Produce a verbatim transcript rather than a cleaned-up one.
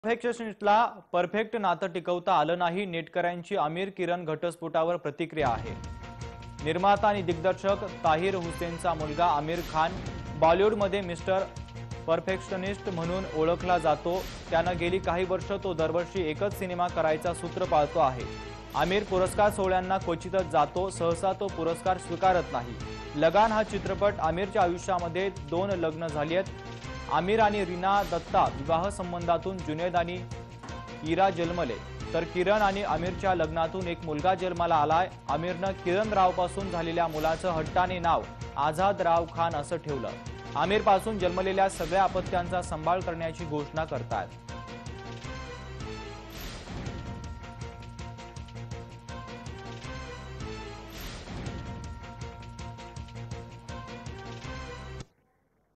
परफेक्शनिस्टला perfect नातं टिकवता आलं नाही. नेटकऱ्यांची आमिर किरण घटस्फोटावर प्रतिक्रिया आहे. निर्माता आणि दिग्दर्शक ताहिर हुसेनचा मुलगा आमिर खान बॉलिवूडमध्ये मिस्टर परफेक्शनिस्ट म्हणून ओळखला जातो. त्यानं गेली काही वर्ष तो दरवर्षी एकच सिनेमा करायचा सूत्र पाळतो आहे. आमिर पुरस्कार सोहळ्यांना क्वचितच जातो. सहसा तो पुरस्कार स्वीकारत नाही. लगान हा चित्रपट आमिरच्या आयुष्यामध्ये दोन लग्न झाली आहेत. आमिर आणि रीना दत्ता विवाह संबंधातून जुनैद आणि इरा जन्मले, तर किरण आणि आमिरच्या लग्नातून एक मुलगा जन्माला आलाय. आमिरनं किरण राव पासून झालेल्या मुलाचं हट्टाने नाव आझाद राव खान असं ठेवलं. आमिर पासून जन्मलेल्या सगळ्या अपत्यांचा सांभाळ करण्याची घोषणा करतात.